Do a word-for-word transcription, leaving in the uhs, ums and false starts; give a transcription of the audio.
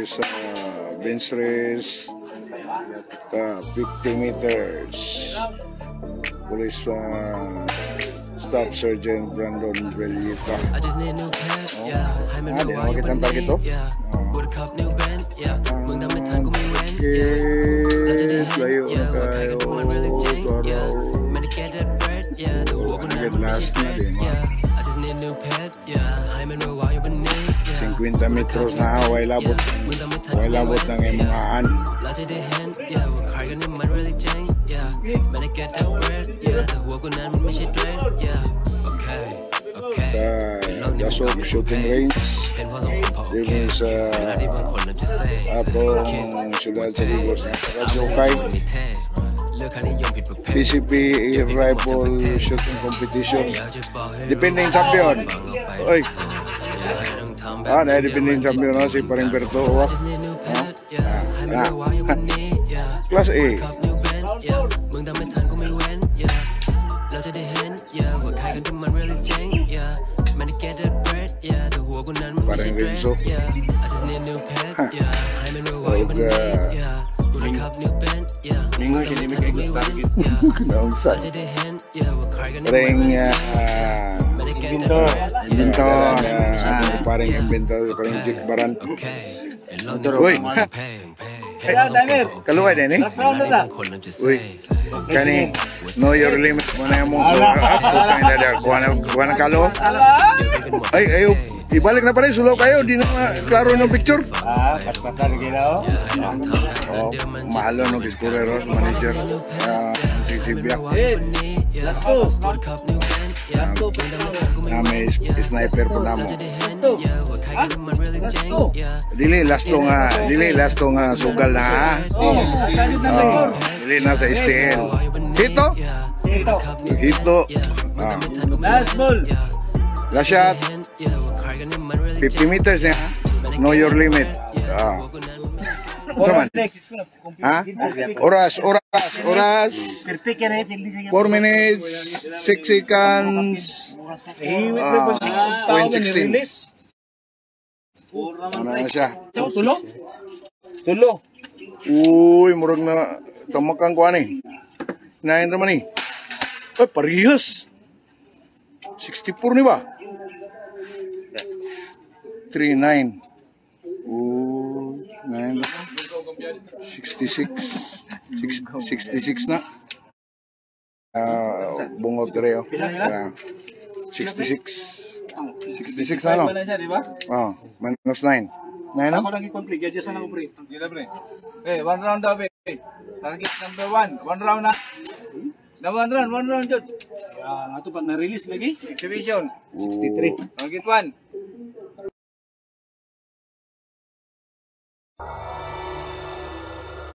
sa bench race ka fifty meters. Police uh, Staff Sergeant Brandon Bellita. Oh. Ah, di na makita ang target to? Yes, layo na kayo. Target last na din. fifty metros na, way labot. Way labot ng imungaan. Dasok shooting range. Din sa atong siyudad sa Ligos na Radyo Kay. P C P Rifle Shooting Competition. Depending champion. Oy. Ah, na depending champion na si Paring Berto. Oh. Ah. Class A. Parang Renzo. Oga. Minggu sini mikir target. Naungsa. Parang inventor. Inventor. Parang inventor. Parang Jack Baran. Uy. Kaluway din eh. Uy. Kani. Know your limit. Muna yung mong kuha na kalo. Ay, ayo. Ibalik na pa rin, sulaw kayo, di na klaro ng picture. Ah, paspasan gila o. Oh, mahalo ng Kiskureros, manager. Si Sibia. Last two. Last two. Na may sniper po na mo. Dili, last two nga, dili, last two nga sugal na ha. Dili na sa steel. Hito? Hito. Hito. Last ball. Last shot. fifty meters niya. Know your limit. Ah. Saman. Ha? Oras, oras, oras. four minutes, six seconds. Ah, point sixteen. Ano na siya? Tulo? Tulo. Uy, murag na tamakang kuha ni. Nain naman ni. Ay, parehas. sixty-four ni ba? three nine. Oh, nine. sixty-six. sixty-six na. Ah, uh, bungot reo. Uh, sixty-six. sixty-six na no? Oh, minus nine. nine na? Ako lang i-complete. Gadya sa lang pre. Gila pre. Eh, one round daw eh. Target number one. One round na. Na one round, one round jud. Ah, ato pag na-release lagi. Exhibition. sixty-three. Target one.